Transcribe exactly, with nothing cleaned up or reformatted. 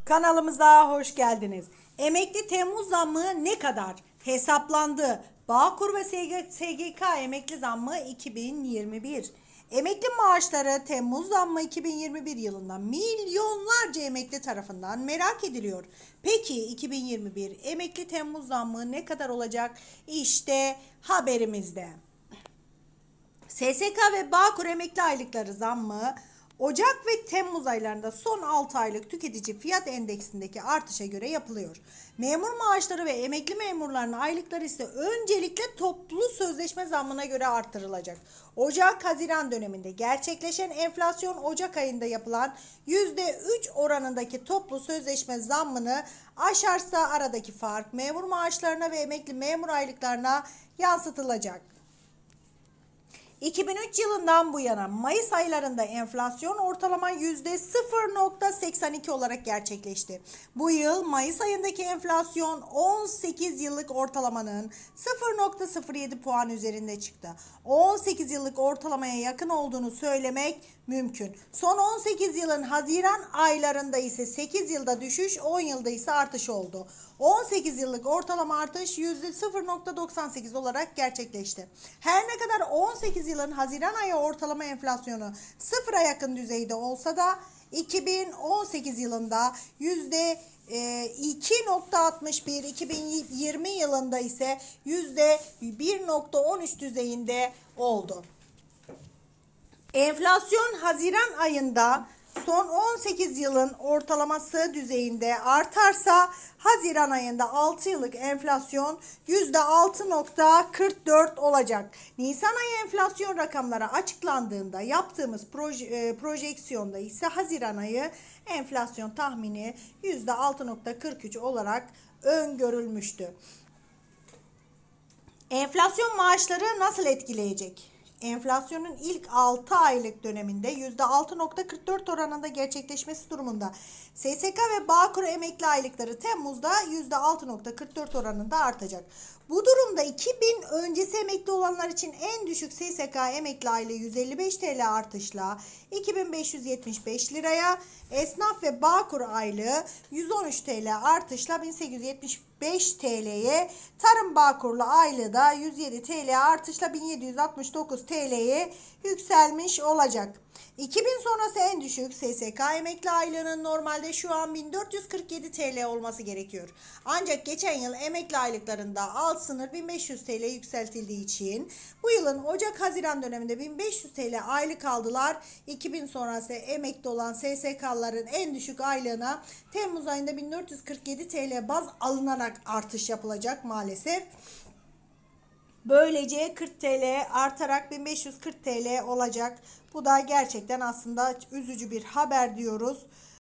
Kanalımıza hoş geldiniz. Emekli Temmuz zammı ne kadar hesaplandı? Bağkur ve S G K emekli zammı iki bin yirmi bir. Emekli maaşları Temmuz zammı iki bin yirmi bir yılında milyonlarca emekli tarafından merak ediliyor. Peki iki bin yirmi bir emekli Temmuz zammı ne kadar olacak? İşte haberimizde. S S K ve Bağkur emekli aylıkları zammı Ocak ve Temmuz aylarında son altı aylık tüketici fiyat endeksindeki artışa göre yapılıyor. Memur maaşları ve emekli memurların aylıkları ise öncelikle toplu sözleşme zammına göre artırılacak. Ocak-Haziran döneminde gerçekleşen enflasyon Ocak ayında yapılan yüzde üç oranındaki toplu sözleşme zammını aşarsa aradaki fark memur maaşlarına ve emekli memur aylıklarına yansıtılacak. iki bin üç yılından bu yana Mayıs aylarında enflasyon ortalama yüzde sıfır nokta seksen iki olarak gerçekleşti. Bu yıl Mayıs ayındaki enflasyon on sekiz yıllık ortalamanın sıfır nokta sıfır yedi puan üzerinde çıktı. on sekiz yıllık ortalamaya yakın olduğunu söylemek mümkün. Son on sekiz yılın Haziran aylarında ise sekiz yılda düşüş, on yılda ise artış oldu. on sekiz yıllık ortalama artış yüzde sıfır nokta doksan sekiz olarak gerçekleşti. Her ne kadar on sekiz yılın Haziran ayı ortalama enflasyonu sıfıra yakın düzeyde olsa da iki bin on sekiz yılında yüzde iki nokta altmış bir, iki bin yirmi yılında ise yüzde bir nokta on üç düzeyinde oldu. Enflasyon Haziran ayında son on sekiz yılın ortalaması düzeyinde artarsa Haziran ayında altı yıllık enflasyon yüzde altı nokta kırk dört olacak. Nisan ayı enflasyon rakamları açıklandığında yaptığımız proje, e, projeksiyonda ise Haziran ayı enflasyon tahmini yüzde altı nokta kırk üç olarak öngörülmüştü. Enflasyon maaşları nasıl etkileyecek? Enflasyonun ilk altı aylık döneminde yüzde altı nokta kırk dört oranında gerçekleşmesi durumunda S S K ve Bağkur emekli aylıkları Temmuz'da yüzde altı nokta kırk dört oranında artacak. Bu durumda iki bin öncesi emekli olanlar için en düşük S S K emekli aylığı yüz elli beş TL artışla iki bin beş yüz yetmiş beş liraya, esnaf ve Bağkur aylığı yüz on üç TL artışla bin sekiz yüz yetmiş beş TL'ye, tarım Bağkurlu aylığı da yüz yedi TL artışla bin yedi yüz altmış dokuz TL'ye yükselmiş olacak. iki bin sonrası en düşük S S K emekli aylığının normalde şu an bin dört yüz kırk yedi TL olması gerekiyor. Ancak geçen yıl emekli aylıklarında alt sınır bin beş yüz TL yükseltildiği için bu yılın Ocak-Haziran döneminde bin beş yüz TL aylık aldılar. iki bin sonrası emekli olan S S K'ların en düşük aylığına Temmuz ayında bin dört yüz kırk yedi TL baz alınarak artış yapılacak maalesef. Böylece kırk TL artarak bin beş yüz kırk TL olacak. Bu da gerçekten aslında üzücü bir haber diyoruz.